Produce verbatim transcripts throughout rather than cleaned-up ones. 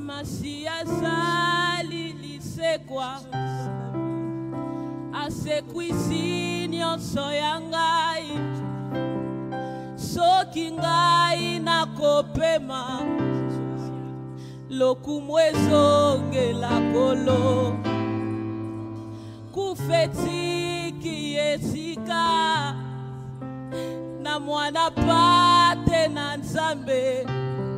Masia sali lisekwa asekwisi nyonso ya ngai soki ngai nakopema lokumu ezongela kolo kufetiki esika na mwana pate na Nzambe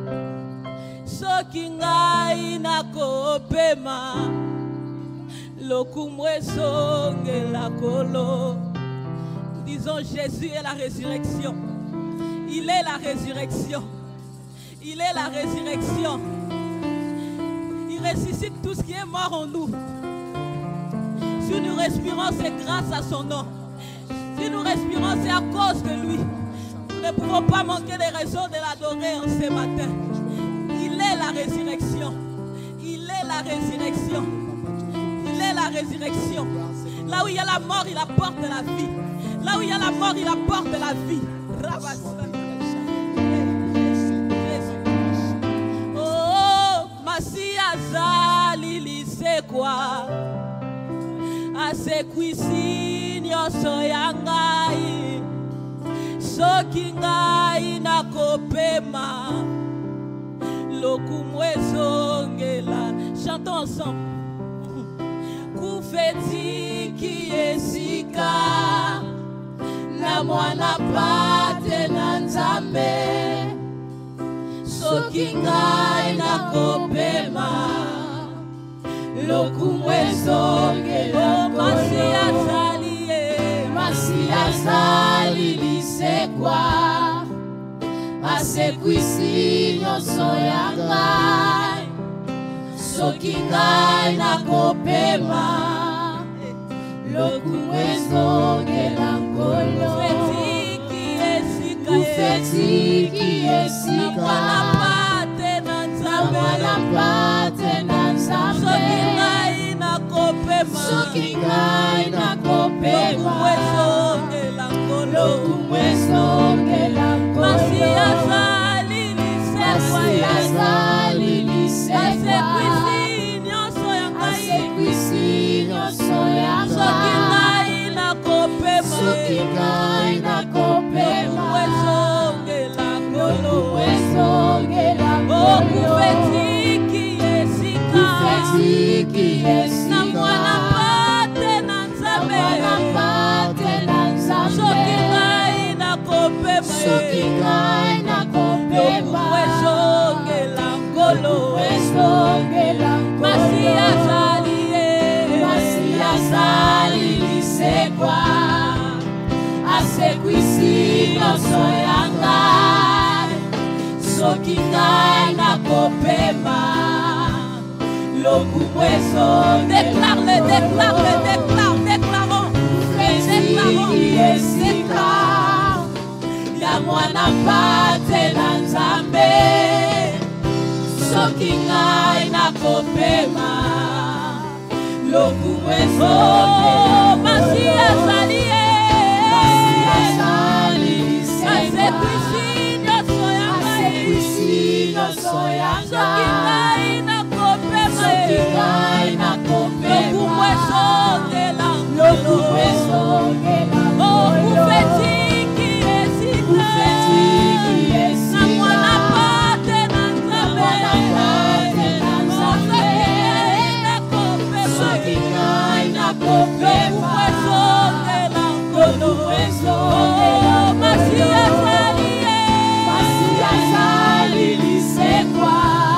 soki ngai nakopema lokumu ezongela kolo. Disons, Jésus est la résurrection. Il est la résurrection. Il est la résurrection. Il ressuscite tout ce qui est mort en nous. Si nous respirons, c'est grâce à son nom. Si nous respirons, c'est à cause de lui. Nous ne pouvons pas manquer les raisons de l'adorer en ce matin. Il est la résurrection. Il est la résurrection. Il est la résurrection. Là où il y a la mort, il apporte la vie. Là où il y a la mort, il apporte la vie. Oh, Masia zali lisekwa asekwisi nyonso ya ngai soki ngai nakopema lokumu ezongela. Chantons ensemble. Kufetiki esika na mwana pate na Nzambe soki ngai nakopema lokumu ezongela. Masia zali Masia zali lisekwa asekwisi nyonso ya ngai soki ngai nakopema lokumu ezongela nkolo. Kufetiki esika na mwana pate na Nzambe soki ngai nakopema soki ngai nakopema lokumu ezongela nkolo. Masia zali lisekwa zali lisekwa asekwisi nyonso ya ngai soki ngai nakopema soki ngai nakopema lokumu ezongela nkolo. Kufetiki esika kufetiki esika na mwana pate na Nzambe soki ngai nakopema soki ngai nakopema lokumu ezongela nkolo. Masia zali Masia zali lisekwa asekwisi nyonso ya ngai soki ngai nakopema lokumu ezongela. Déclare-le, déclare-le, déclare, déclarons. Kufetiki esika ya mwana pate na Nzambe soki ngai nakopema lokumu ezongela. Masia zali asekwisi nyonso ya ngai soki ngai nakopema soki ngai nakopema lokumu ezongela. Oh, kufetiki esika na mwana pate na Nzambe soki ngai nakopema lokumu ezongela. Masia zali Masia zali lisekwa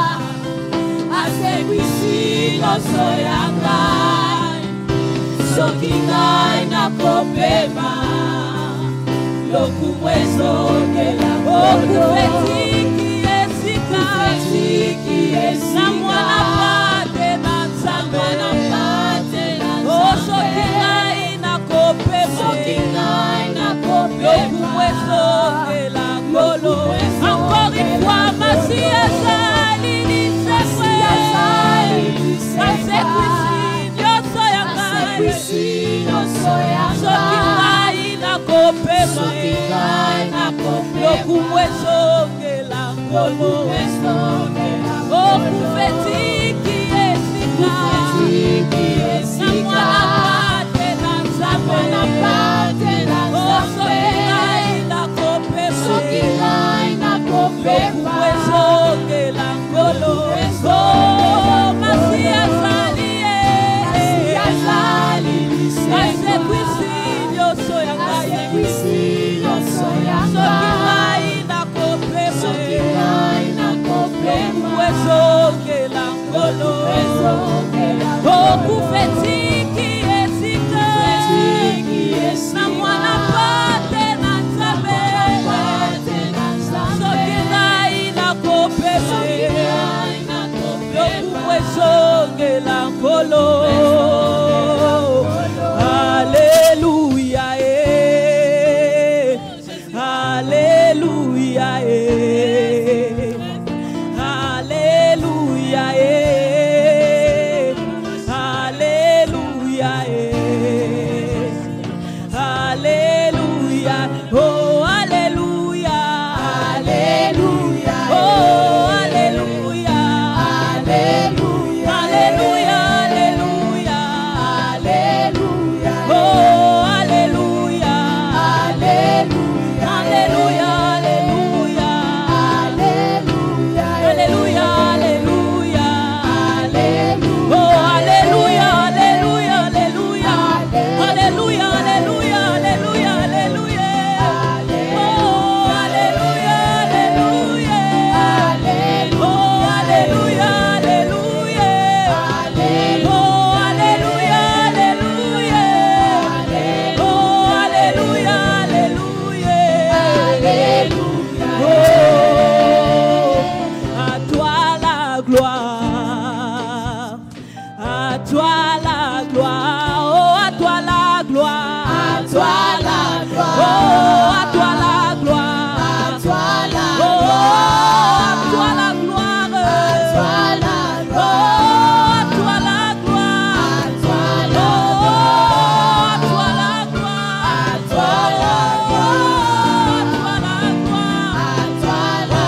asekwisi nyonso ya ngai soki ngai nakopema lokumu ezongela. Kufetiki esika na mwana pate na Nzambe oh soki ngai nakopema soki ngai nakopema lokumu ezongela nkolo. Encore une fois, Masia zali lisekwa asekwisi nyonso ya ngai soki ngai nakopema lokumu ezongela nkolo. Oh Alléluia, eh. Alléluia, eh. Alléluia, eh. Alléluia, eh. Alléluia, oh Alléluia, Alléluia, oh Alléluia, Alléluia, Alléluia, Alléluia, Alléluia, oh Alléluia, Alléluia, Alléluia, Alléluia, Alléluia, Alléluia, Alléluia, oh Alléluia, Alléluia, Alléluia, Alléluia, Alléluia, Alléluia, Alléluia, oh Alléluia, Alléluia, oh Alléluia, Alléluia, oh Alléluia, Alléluia, oh Alléluia, Alléluia, oh à toi la gloire, à toi la gloire, oh à toi la gloire, à toi la gloire, oh à toi la gloire, à toi la gloire, à toi la gloire, à toi la gloire, à toi la gloire, à toi la gloire, à toi la gloire, à toi la gloire, à toi la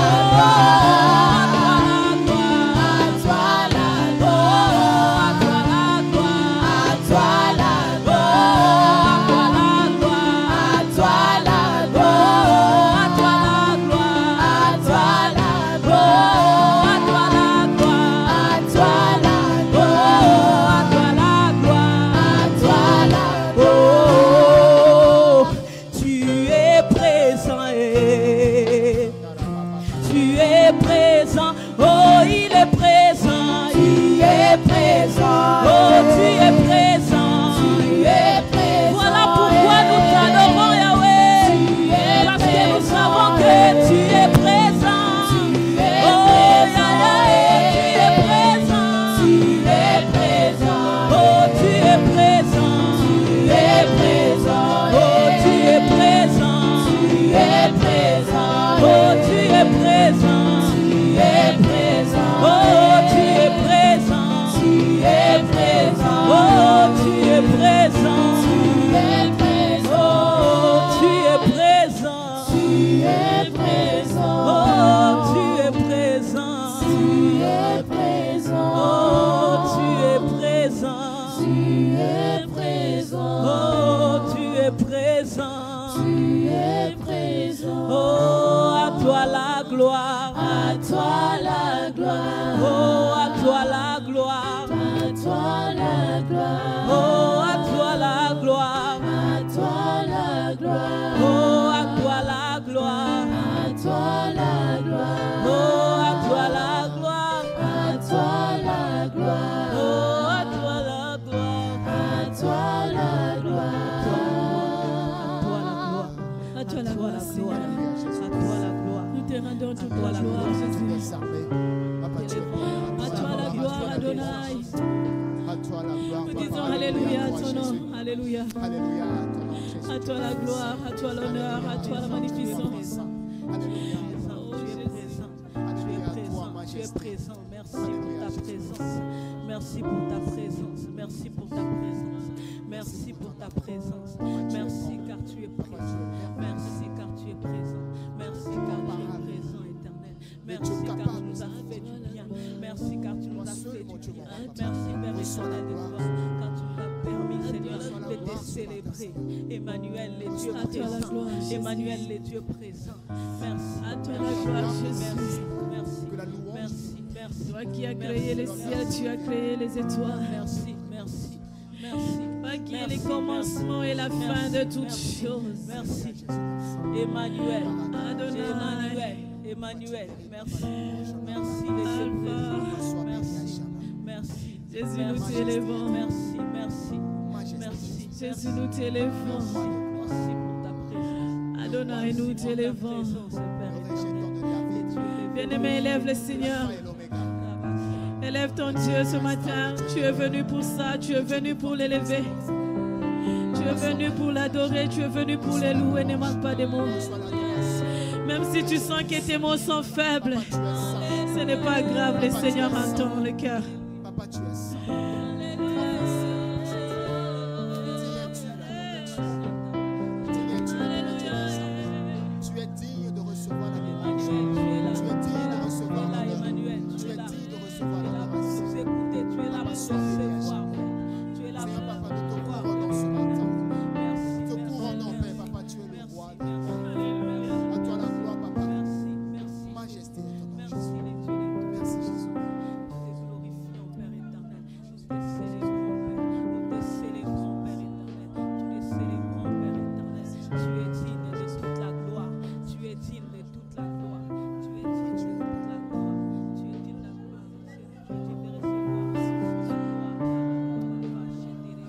Alléluia. Alléluia. À toi la gloire, à toi l'honneur, à toi la magnificence. Alléluia. Oh, tu es présent, tu es présent, tu es présent. Merci pour ta présence. Merci pour ta présence. Merci pour ta présence. Merci pour ta présence. Merci car tu es présent. Merci car tu es présent. Merci car tu es présent, éternel. Merci car tu nous as fait du bien. Merci éternel de gloire, car tu nous as permis, Seigneur, de te célébrer. Emmanuel, les dieux présents. Emmanuel, les dieux présents. Merci. À toi la gloire, Jésus. Merci, merci, merci. Toi qui as créé les ciels, tu as créé les étoiles. Merci, merci, merci. Toi qui es les commencements et la fin de toutes choses. Merci. Emmanuel, Adonai. Emmanuel, Emmanuel, merci. Merci, les dieux présents. Merci, merci. Jésus, nous t'élèvons. Merci, merci, merci. Jésus, nous t'élèvons. Merci pour ta présence. Adonai, nous Merci pour ta t'élèvons. présence, Père éternel. Bien-aimé, élève le Seigneur. Élève ton Dieu ce matin. Tu es venu pour ça. Tu es venu pour l'élever. Tu es venu pour l'adorer. Tu es venu pour les louer. Ne manque pas de mots. Même si tu sens que tes mots sont faibles, ce n'est pas grave. Le Seigneur entend le cœur. Papa, tu es saint. Tu es digne de recevoir la louange. Tu es digne de recevoir la Emmanuel, Tu tu es es là. digne de Tu recevoir es là la pour nous écouter. Tu es là pour nous recevoir. Tu es là Seigneur, pour Papa, nous te nous couronnons ce matin. Merci. Nous te merci, couronnons, merci, Père, Papa, tu es le merci, roi. merci, À toi la gloire, Papa. merci, merci. Majesté de ton nom, Merci, Jésus. les dieux, les dieux. Merci, Jésus. Nous te glorifions, Père éternel. Nous te célébrons, Père. Nous te célébrons, Père éternel. Nous te célébrons, Père éternel. Tu es digne de toute la gloire. Tu es digne de toute la gloire. Tu es digne de toute la gloire. Tu es digne de la gloire. Tu es digne de recevoir la gloire. Merci,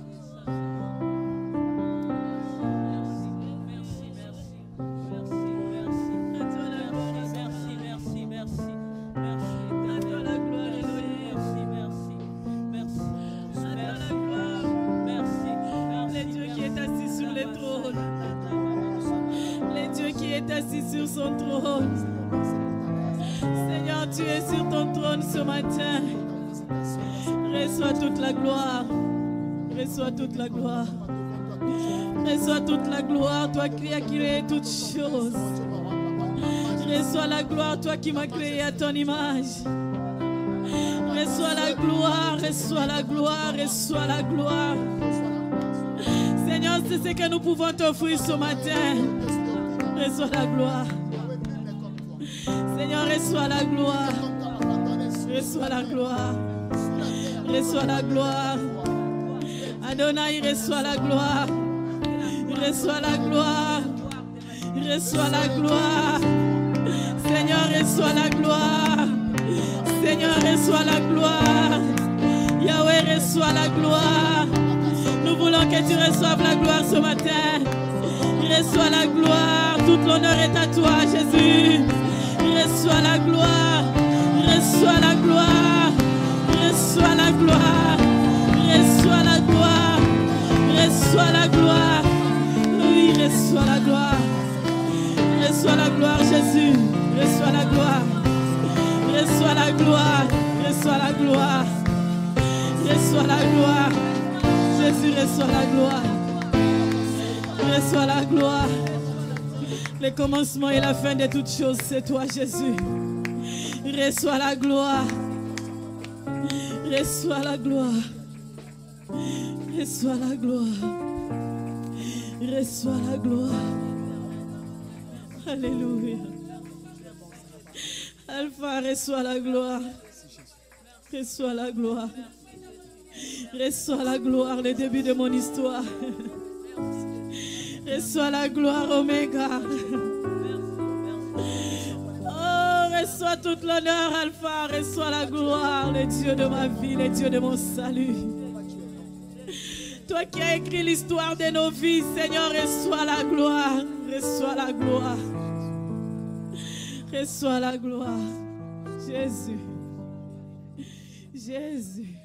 merci, merci. Merci, merci. Merci, merci, merci. Merci, éternel. la gloire, Elohim. Merci, merci. Merci. À toi la Merci. gloire. Merci. Le Dieu qui est assis sur le trône. Le Dieu qui est assis sur son trône. Seigneur, tu es sur ton trône ce matin. Reçois toute la gloire. Reçois toute la gloire. Reçois toute la gloire, toi qui as créé toutes choses. Reçois la gloire, toi qui m'as créé à ton image. Reçois la gloire, reçois la gloire, reçois la gloire. Seigneur, c'est ce que nous pouvons t'offrir ce matin. Reçois la gloire. Seigneur, reçois la gloire. Reçois la gloire. Reçois la gloire. Adonai, reçois la gloire. Reçois la gloire. Reçois la gloire. Seigneur, reçois la gloire. Seigneur, reçois la gloire. Yahweh, reçois la gloire. Nous voulons que tu reçoives la gloire ce matin. Reçois la gloire. Tout l'honneur est à toi, Jésus. Reçois la gloire. Reçois la gloire. Reçois la gloire. Reçois la gloire. Reçois la gloire. Oui, reçois la gloire. Reçois la gloire, Jésus. Reçois la gloire. Reçois la gloire. Reçois la gloire. Reçois la gloire. Jésus, reçois la gloire. Reçois la gloire. Le commencement et la fin de toutes choses, c'est toi, Jésus. Reçois la gloire. Reçois la gloire. Reçois la gloire. Reçois la gloire. Alléluia. Alpha, reçois la gloire. Reçois la gloire. Reçois la gloire, le début de mon histoire. Reçois la gloire, Oméga. Oh, reçois toute l'honneur, Alpha. Reçois la gloire, le Dieu de ma vie, le Dieu de mon salut. Toi qui as écrit l'histoire de nos vies, Seigneur, reçois la gloire. Reçois la gloire. Reçois la gloire. Jésus. Jésus.